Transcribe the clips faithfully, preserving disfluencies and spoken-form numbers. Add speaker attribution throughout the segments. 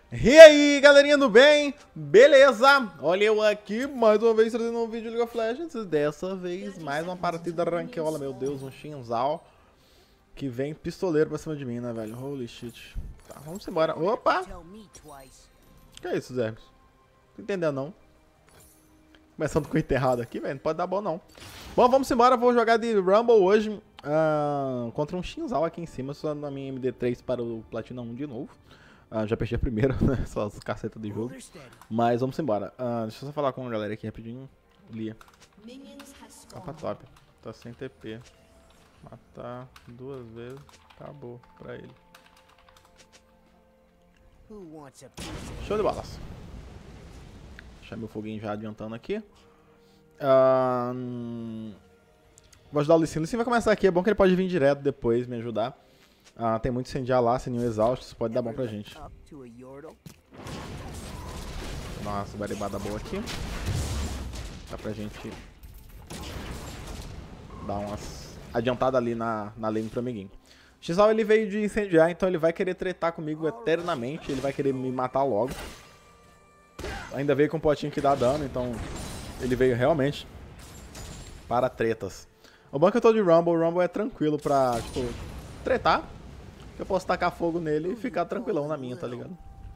Speaker 1: E aí, galerinha do bem? Beleza? Olha eu aqui, mais uma vez trazendo um vídeo de League of Legends. Dessa vez, mais uma partida ranqueola. Meu Deus, um Shinzal que vem pistoleiro pra cima de mim, né, velho? Holy shit. Tá, vamos embora. Opa! Que é isso, Zé? Não tô entendendo, não. Começando com o enterrado aqui, velho. Não pode dar bom, não. Bom, vamos embora. Vou jogar de Rumble hoje uh, contra um Shinzal aqui em cima. Só na minha M D três para o Platina um de novo. Uh, já perdi a primeira, né? Só as cacetas de jogo. Mas vamos embora. Uh, deixa eu só falar com a galera aqui rapidinho. Lia. Capa top. Tá sem T P. Matar duas vezes. Acabou pra ele. Show de bolas. Deixar meu foguinho já adiantando aqui. Uh, vou ajudar o Lee Sin. O Lee Sin vai começar aqui. É bom que ele pode vir direto depois me ajudar. Ah, tem muito incendiar lá, sininho exausto, isso pode dar bom pra gente. Vou dar uma subaribada boa aqui. Dá pra gente dar umas adiantadas ali na, na lane pro amiguinho. O Xal ele veio de incendiar, então ele vai querer tretar comigo eternamente, ele vai querer me matar logo. Ainda veio com um potinho que dá dano, então ele veio realmente para tretas. O bom é que eu tô de Rumble, o Rumble é tranquilo pra, tipo, tretar. Eu posso tacar fogo nele e ficar tranquilão na minha, tá ligado?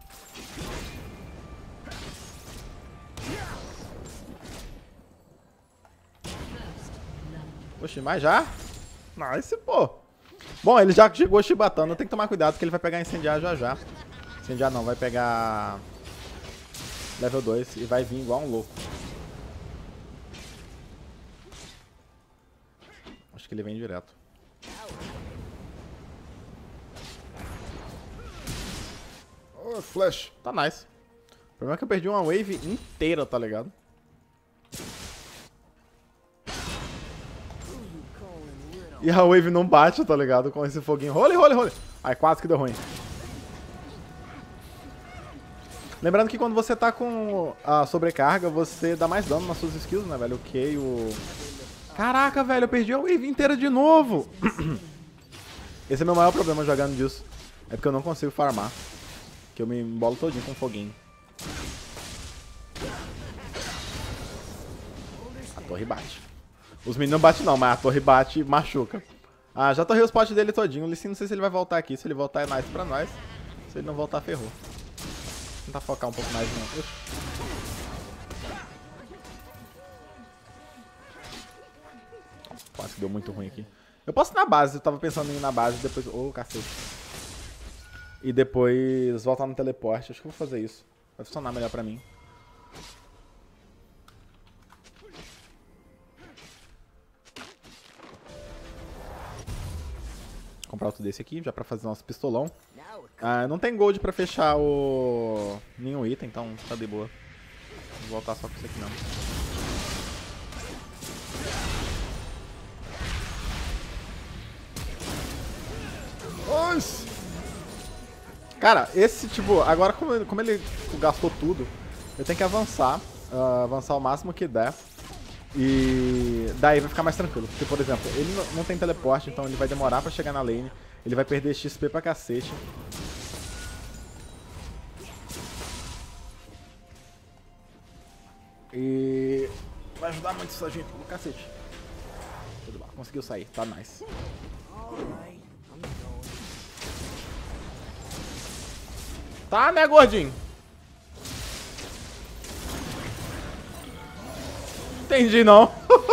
Speaker 1: Oxi, mas já? Nice, pô. Bom, ele já chegou chibatando. Tem que tomar cuidado porque ele vai pegar incendiar já já. Incendiar não, vai pegar level dois e vai vir igual um louco. Acho que ele vem direto. Oh, flash. Tá nice. O problema é que eu perdi uma wave inteira, tá ligado? E a wave não bate, tá ligado? Com esse foguinho. Role, role, role. Ai, quase que deu ruim. Lembrando que quando você tá com a sobrecarga, você dá mais dano nas suas skills, né, velho? O Q, o... Caraca, velho, eu perdi a wave inteira de novo. Esse é meu maior problema jogando disso. É porque eu não consigo farmar. Que eu me embolo todinho com foguinho. A torre bate. Os meninos não batem não, mas a torre bate e machuca. Ah, já torrei os potes dele todinho. O Lee Sin, não sei se ele vai voltar aqui. Se ele voltar é nice pra nós. Se ele não voltar, ferrou. Vou tentar focar um pouco mais no... Oxi. Quase que deu muito ruim aqui. Eu posso ir na base, eu tava pensando em ir na base e depois... Ô, oh, cacete. E depois voltar no teleporte. Acho que eu vou fazer isso. Vai funcionar melhor pra mim. Vou comprar outro desse aqui, já pra fazer nosso pistolão. Ah, não tem gold pra fechar o... nenhum item, então tá de boa. Vou voltar só com isso aqui mesmo. Nossa! Cara, esse tipo, agora como ele, como ele gastou tudo, eu tenho que avançar, uh, avançar o máximo que der. E daí vai ficar mais tranquilo. Porque, por exemplo, ele não tem teleporte, então ele vai demorar pra chegar na lane. Ele vai perder X P pra cacete. E vai ajudar muito isso a gente pro cacete. Tudo bom, conseguiu sair, tá nice. Tá, né, gordinho? Entendi, não.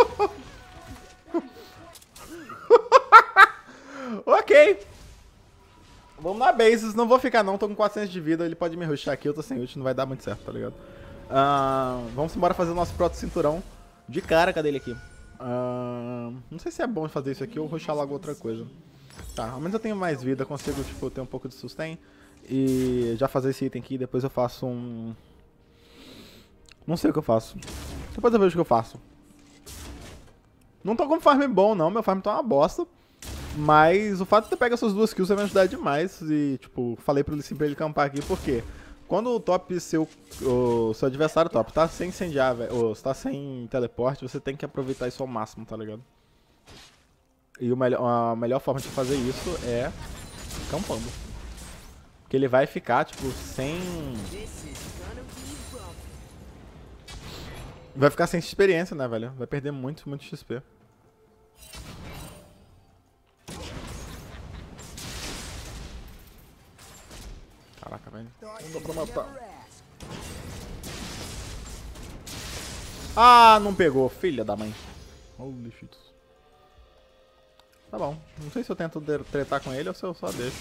Speaker 1: Ok. Vamos na bases. Não vou ficar, não. Tô com quatrocentos de vida. Ele pode me rushar aqui. Eu tô sem ult. Não vai dar muito certo, tá ligado? Uh, vamos embora fazer o nosso proto cinturão. De cara, cadê ele aqui? Uh, não sei se é bom fazer isso aqui ou rushar logo outra coisa. Tá, ao menos eu tenho mais vida. Consigo, tipo, ter um pouco de sustain. E já fazer esse item aqui, depois eu faço um... Não sei o que eu faço. Depois eu vejo o que eu faço. Não tô com farm bom não, meu farm tá uma bosta. Mas o fato de você pegar essas duas kills vai me ajudar demais. E tipo, falei pro Lee Sin pra ele campar aqui, porque quando o top seu, o seu adversário top tá sem incendiar, ou tá sem teleporte, você tem que aproveitar isso ao máximo, tá ligado? E o melhor, a melhor forma de fazer isso é campando. Porque ele vai ficar, tipo, sem... Vai ficar sem experiência, né, velho? Vai perder muito, muito X P. Caraca, velho. Não dá pra matar. Ah, não pegou. Filha da mãe. Holy shit. Tá bom. Não sei se eu tento tretar com ele ou se eu só deixo.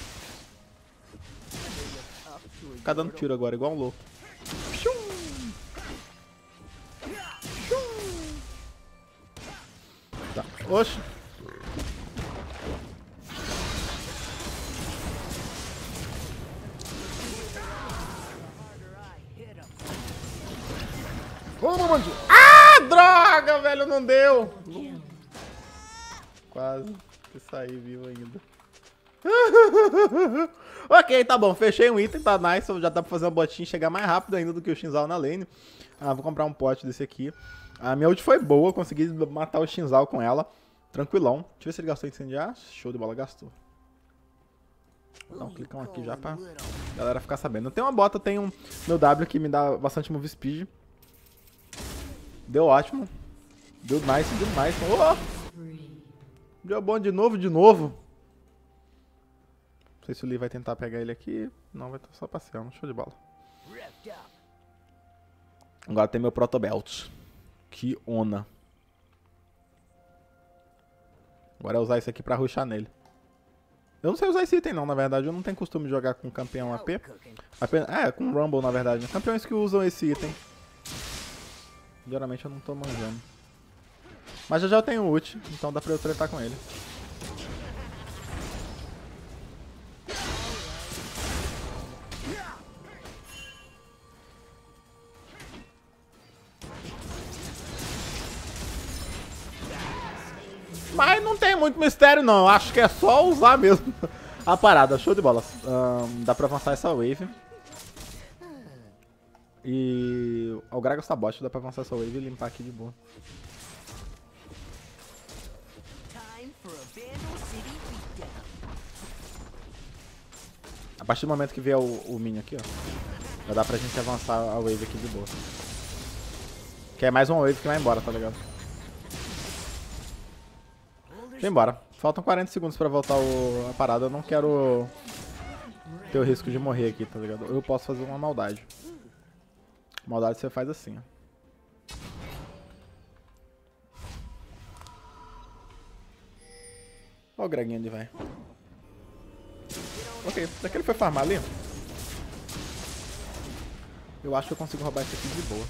Speaker 1: Ficar dando tiro agora, igual um louco. Tá. Oxi. Vamos, bandido. Ah, droga, velho, não deu. Quase que saí vivo ainda. Ok, tá bom, fechei um item, tá nice. Já dá pra fazer uma botinha e chegar mais rápido ainda do que o Shinzao na lane. Ah, vou comprar um pote desse aqui. A minha ult foi boa, consegui matar o Shinzao com ela. Tranquilão. Deixa eu ver se ele gastou incendiar. Show de bola, gastou. Vou dar um clicão aqui já pra galera ficar sabendo. Eu tenho uma bota, eu tenho meu W que me dá bastante move speed. Deu ótimo. Deu nice demais. Oh! Deu bom de novo, de novo. Não sei se o Lee vai tentar pegar ele aqui. Não, vai estar só passeando. Show de bola. Agora tem meu Protobelt. Que ona. Agora é usar isso aqui pra rushar nele. Eu não sei usar esse item não, na verdade. Eu não tenho costume de jogar com campeão A P. Apenas, é, com Rumble, na verdade. Campeões que usam esse item. Geralmente eu não tô manjando. Mas já já eu tenho ult, então dá pra eu tretar com ele. Mas não tem muito mistério não, eu acho que é só usar mesmo a parada. Show de bola. Um, dá pra avançar essa wave. E o Gragas tá bot, dá pra avançar essa wave e limpar aqui de boa. A partir do momento que vier o, o minion aqui, ó, já dá pra gente avançar a wave aqui de boa. Que é mais uma wave que vai embora, tá ligado? Deixa eu ir embora. Faltam quarenta segundos pra voltar o, a parada. Eu não quero ter o risco de morrer aqui, tá ligado? Eu posso fazer uma maldade. Maldade você faz assim, ó. Olha o Greginho ali, vai. Ok, daqui ele foi farmar ali. Eu acho que eu consigo roubar isso aqui de boa.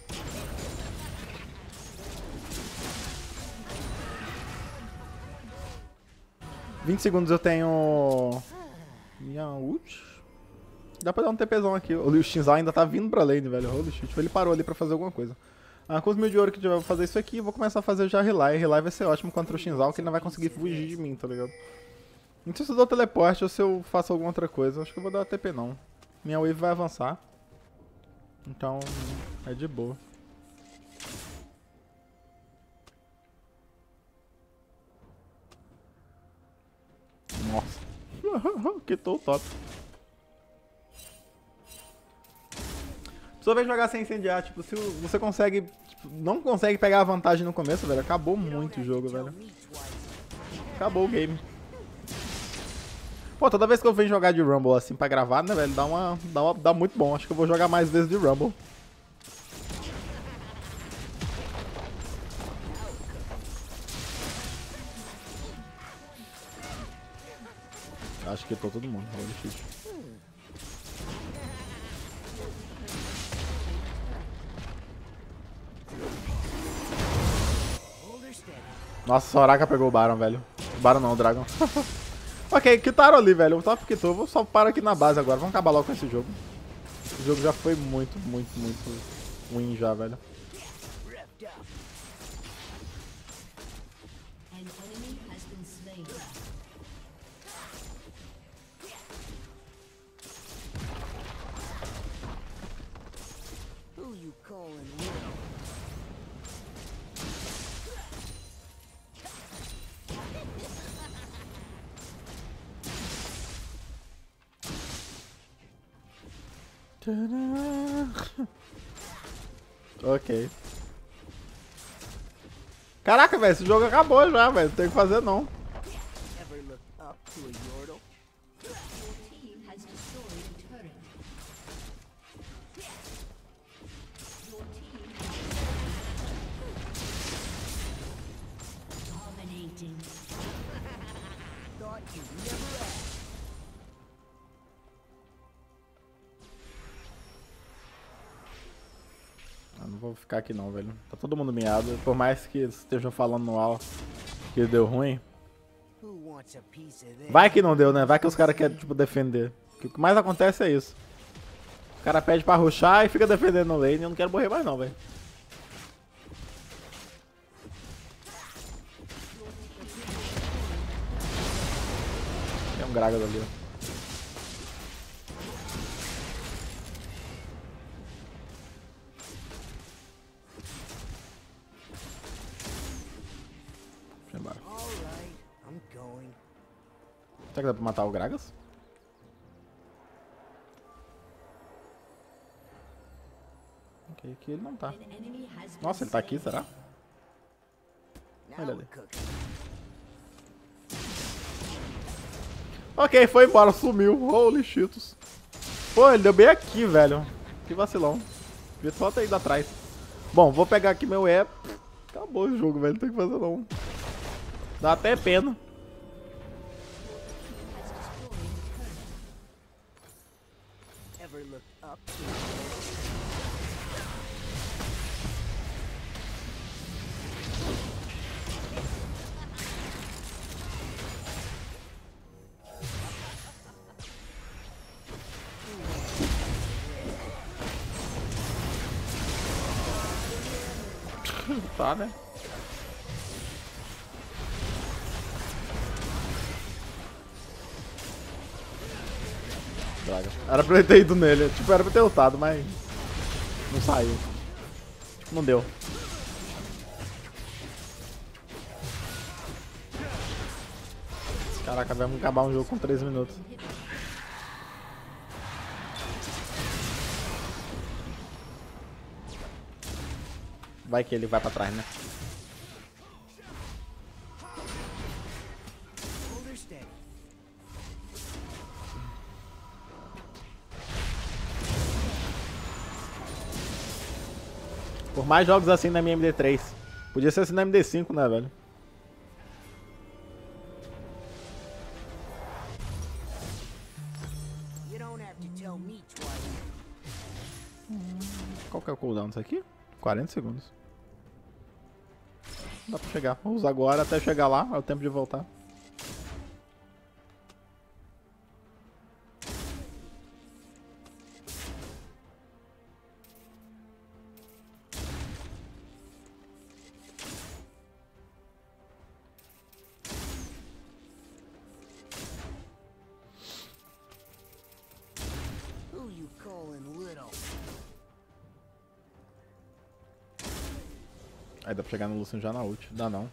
Speaker 1: vinte segundos eu tenho... minha ult. Dá pra dar um TPzão aqui. O Shinzao ainda tá vindo pra lane, velho. Holy shit. Ele parou ali pra fazer alguma coisa. Ah, com os mil de ouro que eu vou fazer isso aqui, vou começar a fazer já Relay. Relay vai ser ótimo contra o Shinzao, que ele não vai conseguir fugir de mim, tá ligado? Não sei se eu dou teleporte ou se eu faço alguma outra coisa. Acho que eu vou dar a T P não. Minha wave vai avançar. Então, é de boa. Nossa. Quitou o top. Só vez jogar sem incendiar, tipo, se você consegue, tipo, não consegue pegar a vantagem no começo, velho, acabou muito o jogo, velho. Acabou o game. Pô, toda vez que eu venho jogar de Rumble assim pra gravar, né, velho, dá uma, dá uma, dá muito bom. Acho que eu vou jogar mais vezes de Rumble. Acho que tô todo mundo, holy shit. Nossa, Soraka pegou o Baron, velho. O Baron não, o Dragon. Ok, quitaram ali, velho. O top quitou. Eu vou só parar aqui na base agora. Vamos acabar logo com esse jogo. Esse jogo já foi muito, muito, muito ruim já, velho. Ok. Caraca, velho, esse jogo acabou já, velho. Não tem o que fazer, não. Eu não vou ficar aqui não, velho. Tá todo mundo miado. Por mais que eles estejam falando no al que deu ruim. Vai que não deu, né? Vai que os caras querem, tipo, defender. O que mais acontece é isso. O cara pede pra rushar e fica defendendo no lane. Eu não quero morrer mais não, velho. Tem um Gragas ali, ó. Será que dá pra matar o Gragas? Ok, aqui ele não tá. Nossa, ele tá aqui, será? Olha ali. Ok, foi embora, sumiu. Holy cheetos. Pô, ele deu bem aqui, velho. Que vacilão. Devia só ter ido atrás. Bom, vou pegar aqui meu E. Acabou o jogo, velho. Não tem o que fazer não. Dá até pena. Tá, né? Droga. Era pra eu ter ido nele. Tipo, era pra eu ter lutado, mas não saiu. Tipo, não deu. Caraca, vamos acabar um jogo com três minutos. Vai que ele vai pra trás, né? Por mais jogos assim na minha M D três. Podia ser assim na M D cinco, né, velho? Qual que é o cooldown disso aqui? quarenta segundos. Dá pra chegar. Vou usar agora até chegar lá. É o tempo de voltar. Aí dá pra chegar no Lucian já na ult. Dá não.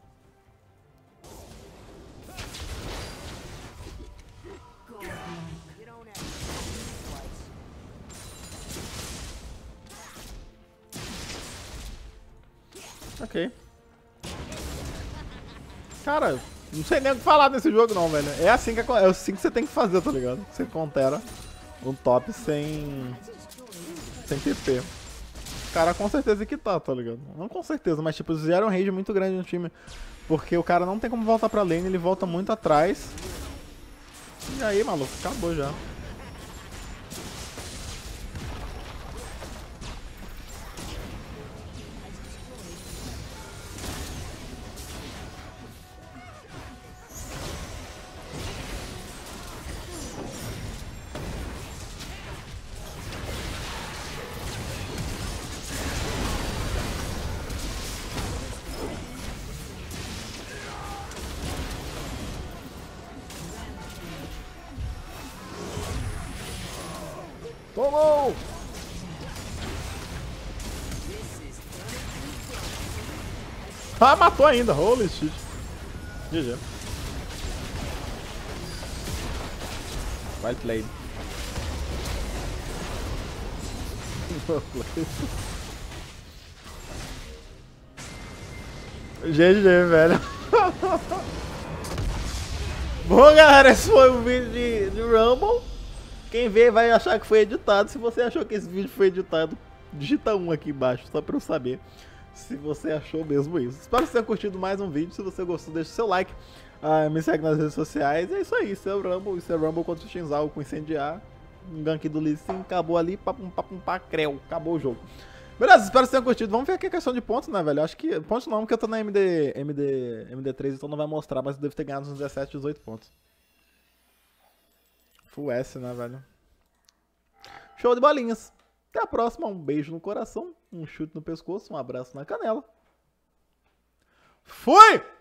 Speaker 1: Ok. Cara, não sei nem o que falar desse jogo não, velho. É assim que, é assim que você tem que fazer, tá ligado? Você contera um top sem... sem T P. Cara, com certeza que tá, tá ligado? Não com certeza, mas tipo, eles geram um rage muito grande no time. Porque o cara não tem como voltar pra lane, ele volta muito atrás. E aí, maluco, acabou já. Tomou! Ah, matou ainda. Holy shit. G G. Well played. G G, velho. Bom, galera, esse foi o vídeo de, de Rumble. Quem vê vai achar que foi editado. Se você achou que esse vídeo foi editado, digita um aqui embaixo, só pra eu saber se você achou mesmo isso. Espero que você tenha curtido mais um vídeo. Se você gostou, deixa o seu like. Uh, me segue nas redes sociais. É isso aí, isso é o Rumble. Isso é Rumble contra o Shinzal com incendiar. Um gank do Lee Sin, acabou ali, papum, papum, pá, creu. Acabou o jogo. Beleza, espero que você tenha curtido. Vamos ver aqui a questão de pontos, né, velho? Acho que... Pontos não, porque eu tô na M D... M D... M D três, então não vai mostrar, mas eu devo ter ganhado uns dezessete, dezoito pontos. Full S, né, velho? Show de bolinhas. Até a próxima. Um beijo no coração, um chute no pescoço, um abraço na canela. Fui!